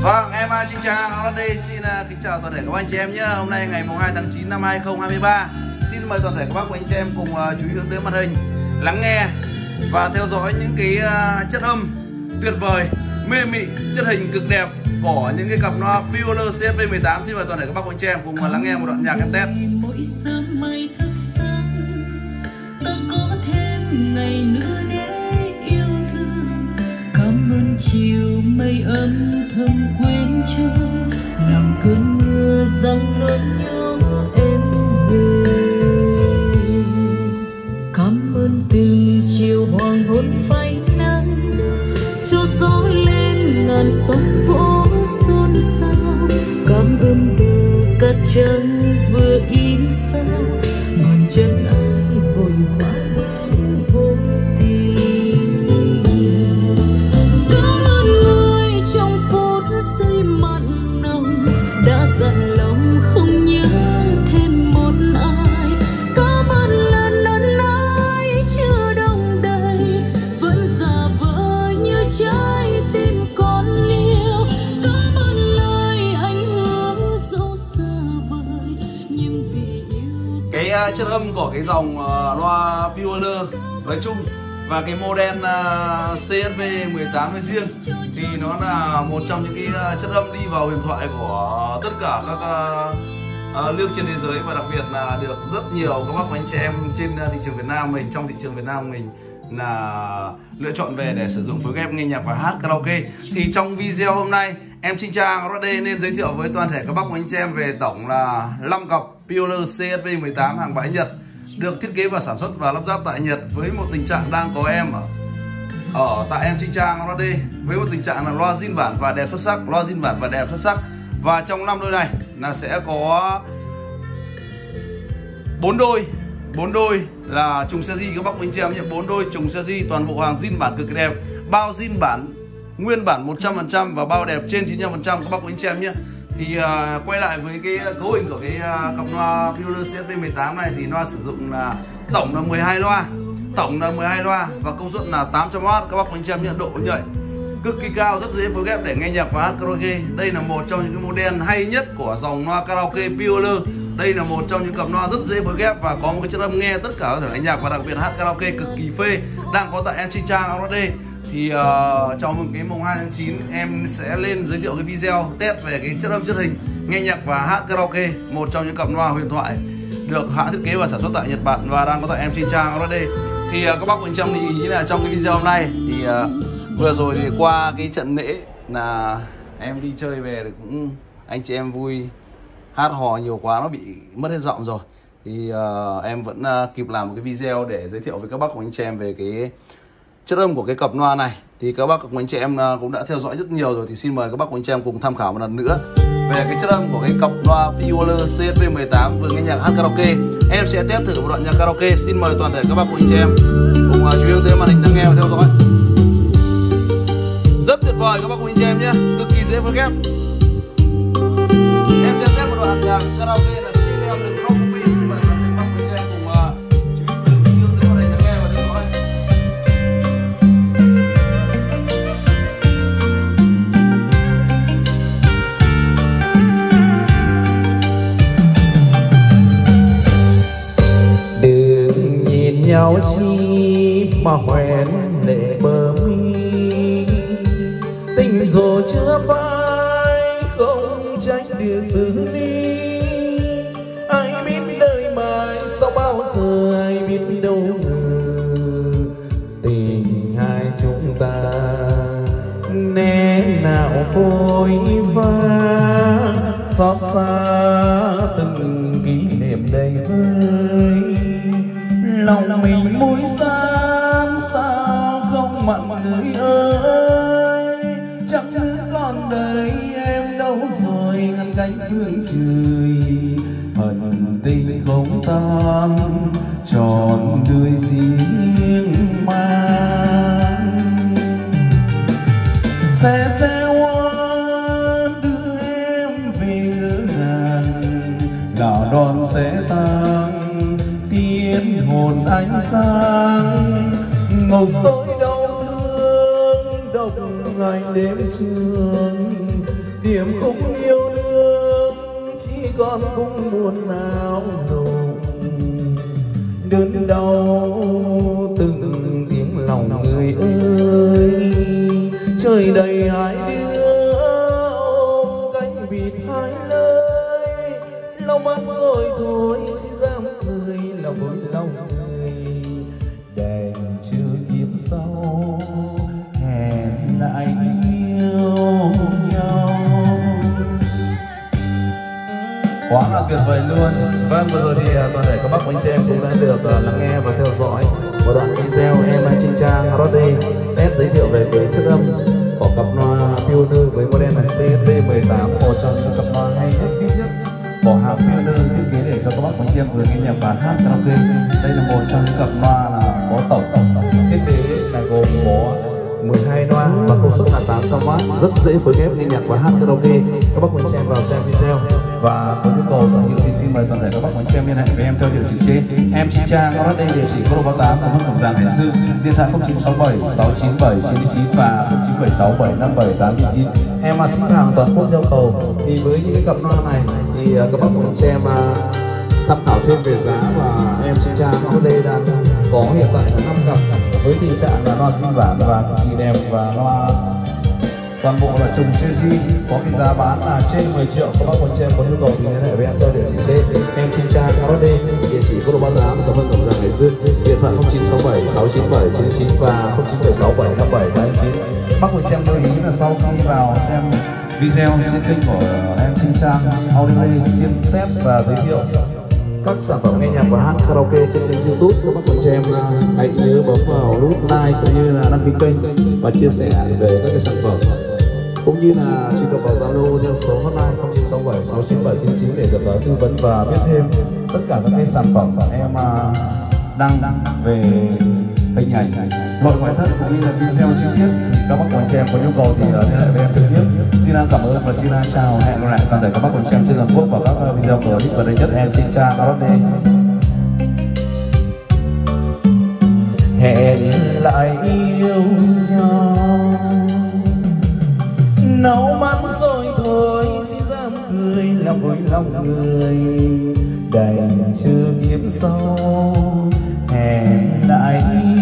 Vâng, em Trinh Trang Holiday xin kính chào toàn thể các anh chị em nhé. Hôm nay ngày 2 tháng 9 năm 2023. Xin mời toàn thể các bác và anh chị em cùng chú ý hướng tới màn hình, lắng nghe và theo dõi những cái chất âm tuyệt vời, mê mị, chất hình cực đẹp của những cái cặp loa Pioneer CSV18. Xin mời toàn thể các bác và anh chị em cùng lắng nghe một đoạn nhạc em test. Mỗi sớm mây thức sáng, ta có thêm ngày nữa để yêu thương. Cảm ơn chiều mây âm thầm quên cho làm cơn mưa giăng nỗi nhớ em về. Cảm ơn từng chiều hoàng hôn phai nắng, cho gió lên ngàn sóng vỗ xôn xao. Cảm ơn từ cát trắng vừa in sao, bàn chân ai vội vã bước vô tình. Cảm ơn người trong phút giây mặn nồng đã dặn lòng không nhớ thêm một ai. Cảm ơn lần ân ái chưa đông đầy, vẫn giả vờ như trái tim còn liêu. Cảm ơn lời anh hứa dẫu xa vời, nhưng vì yêu. Cái chất âm của cái dòng loa Pioneer nói chung và cái model CSV18 nói riêng thì nó là một trong những cái chất âm đi vào huyền thoại của tất cả các nước trên thế giới, và đặc biệt là được rất nhiều các bác và anh chị em trên thị trường Việt Nam mình, trong thị trường Việt Nam mình là lựa chọn về để sử dụng phối ghép nghe nhạc và hát karaoke. Thì trong video hôm nay em Trinh Trang Holiday nên giới thiệu với toàn thể các bác và anh chị em về tổng là 5 cặp Pioneer CSV18 hàng bãi Nhật, được thiết kế và sản xuất và lắp ráp tại Nhật, với một tình trạng đang có em ở tại em Trinh Trang Holiday với một tình trạng là loa zin bản và đẹp xuất sắc, loa zin bản và đẹp xuất sắc. Và trong 5 đôi này là sẽ có 4 đôi là trùng series các bác anh chị em nhé. 4 đôi trùng series, toàn bộ hàng zin bản cực kỳ đẹp, bao zin bản nguyên bản 100% và bao đẹp trên 95% các bác anh chị em nhé. Thì quay lại với cái cấu hình của cái cặp loa Pioneer CSV18 này thì loa sử dụng là tổng là 12 loa, và công suất là 800W các bác anh chị em nhé. Độ nhạy cực kỳ cao, rất dễ phối ghép để nghe nhạc và hát karaoke. Đây là một trong những cái model hay nhất của dòng loa karaoke Pioneer. Đây là một trong những cặp loa rất dễ phối ghép và có một cái chất âm nghe tất cả các thể loại nhạc và đặc biệt hát karaoke cực kỳ phê, đang có tại em Trinh Trang Holiday. Thì chào mừng cái mùng 2 tháng 9 em sẽ lên giới thiệu cái video test về cái chất âm chất hình nghe nhạc và hát karaoke, một trong những cặp loa huyền thoại được hãng thiết kế và sản xuất tại Nhật Bản và đang có tại em Trinh Trang Holiday. Thì các bác bên trong thì ý là trong cái video hôm nay thì vừa rồi thì qua cái trận lễ là em đi chơi về thì cũng anh chị em vui, hát hò nhiều quá nó bị mất hết giọng rồi, thì em vẫn kịp làm một cái video để giới thiệu với các bác của anh chị em về cái chất âm của cái cặp loa này. Thì các bác của anh chị em cũng đã theo dõi rất nhiều rồi, thì xin mời các bác của anh chị em cùng tham khảo một lần nữa về cái chất âm của cái cặp loa Pioneer CSV18 vừa nghe nhạc hát karaoke. Em sẽ test thử một đoạn nhạc karaoke. Xin mời toàn thể các bác của anh chị em cùng chú ý tới màn hình lắng nghe và theo dõi. Rất tuyệt vời các bác của anh chị em nhé, cực kỳ dễ phối ghép. Em sẽ test một đoạn nhạc karaoke là xin em đừng khóc copy. Xin mời các bác của anh chị em cùng chú ý tới màn hình lắng nghe và theo dõi. Đừng nhìn nhau chi mà hoen lệ bờ mi, tình dù chưa phai không trách được từ ly. Ai biết đời mai sau bao giờ, ai biết đâu ngờ tình hai chúng ta nét nào phôi pha, xót xa từng kỷ niệm đầy vơi. Lòng mình mũi xám sao không mặn người ơi, chẳng thứ còn đời em đâu rồi ngăn cánh phương trời. Hận tình không tan tròn đời riêng mang, xe hoa đưa em về ngỡ ngàng, là đòn sẽ tan tiên hồn ánh sáng. Ngục tôi đau thương độc ngày đêm trường, điểm khúc yêu đương chỉ còn khúc buồn não nùng, đớn đau từng tiếng lòng người ơi. Trời đầy hai đứa ôm cánh vịt hai lời, lòng mắt rồi thôi xin dám cười lòng vui lòng người. Đèn chưa kiếp sau hẹn lại yêu nhau. Quá là tuyệt vời luôn. Vâng, vừa rồi thì toàn thể các bác và anh chị em cũng đã được lắng nghe và theo dõi một đoạn video em Trinh Trang Roddy test giới thiệu về cái chất âm của cặp loa Pioneer với model là CST18, một trong những cặp loa hay nhất của hãng Pioneer thiết kế để cho các bác và anh chị em vừa nghe nhạc và hát karaoke. Đây là một trong những cặp loa là có tổng thiết kế là gồm có 12 loa và công suất là 800W, rất dễ phối ghép nghe nhạc và hát karaoke. Các bác và anh chị em vào xem video và có nhu cầu sở hữu thì xin mời toàn thể các bác và anh chị em liên hệ với em theo địa chỉ trên. Em Trinh Trang có đây địa chỉ Cô 38 của Hồng Giang Hải Dương, điện thoại 0967 697 999 và 0976 757 899. Em ship hàng toàn quốc theo cầu. Thì với những cái cặp loa này thì các bác và anh chị em tham khảo thêm về giá, và em Trinh Trang ở đây đang có hiện tại là 5 cặp với tình trạng là loa sinh bản và cực kỳ đẹp, và loa toàn bộ là trùng CG có cái giá bán là trên 10 triệu. Các bác quan trên có nhu cầu thì liên hệ với em theo địa chỉ trên. Em Trinh Trang Roddy, địa chỉ Cô 38, Cẩm Vân, Cẩm Giàng, Hải Dương, điện thoại 0967 697 999 và 0976 757 899. Bác quan em lưu ý là sau khi vào xem video trên kênh của em Trinh Trang Audio xin phép và giới thiệu các sản phẩm nghe nhạc và hát karaoke trên kênh YouTube. Các bác quan em hãy nhớ bấm vào nút like cũng như là đăng ký kênh và chia sẻ về các cái sản phẩm, cũng như là truy cập vào Zalo theo số hotline 0967 697 999 để được tư vấn và biết thêm tất cả các cái sản phẩm em đăng về hình ảnh, nội ngoại thất cũng như là video chi tiết. Các bác quan em có nhu cầu thì liên hệ với em trực tiếp. Xin cảm ơn và xin chào, hẹn gặp lại toàn thể các bác quan em trên toàn quốc vào các video clip gần đây nhất. Em Trinh Trang Roddy. Hẹn lại yêu nhau, nấu mắt rồi thôi xin dám cười lòng vui lòng người. Đành chưa kiếp sau hẹn lại